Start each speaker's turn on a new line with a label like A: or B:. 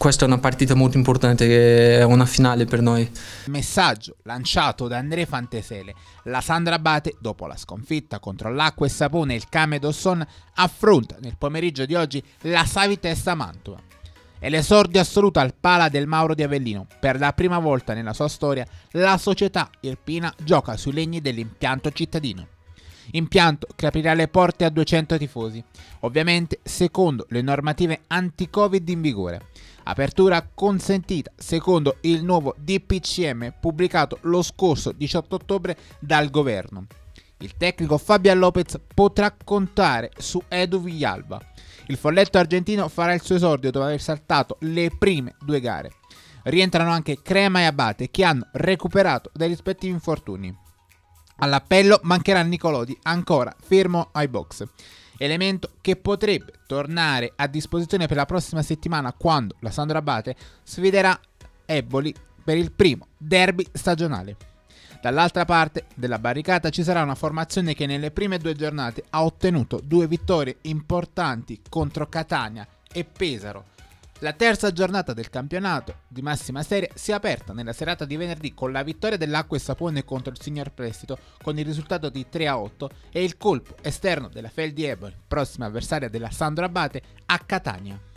A: questa è una partita molto importante, che è una finale per noi.
B: Messaggio lanciato da Andrea Fantesele. La Sandro Abate, dopo la sconfitta contro l'Acqua e Sapone e il Came Dosson, affronta nel pomeriggio di oggi la Savitessa Mantova. È l'esordio assoluto al Pala del Mauro di Avellino. Per la prima volta nella sua storia la società irpina gioca sui legni dell'impianto cittadino. Impianto che aprirà le porte a 200 tifosi, ovviamente secondo le normative anti-Covid in vigore. Apertura consentita secondo il nuovo DPCM pubblicato lo scorso 18 ottobre dal governo. Il tecnico Fabian Lopez potrà contare su Edu Villalba. Il folletto argentino farà il suo esordio dopo aver saltato le prime 2 gare. Rientrano anche Crema e Abate, che hanno recuperato dai rispettivi infortuni. All'appello mancherà Nicolodi, ancora fermo ai box, elemento che potrebbe tornare a disposizione per la prossima settimana, quando la Sandro Abate sfiderà Eboli per il primo derby stagionale. Dall'altra parte della barricata ci sarà una formazione che nelle prime 2 giornate ha ottenuto 2 vittorie importanti contro Catania e Pesaro. La terza giornata del campionato di massima serie si è aperta nella serata di venerdì con la vittoria dell'Acqua e Sapone contro il Signor Prestito con il risultato di 3-8 e il colpo esterno della Fel di Eboli, prossima avversaria della Sandro Abate, a Catania.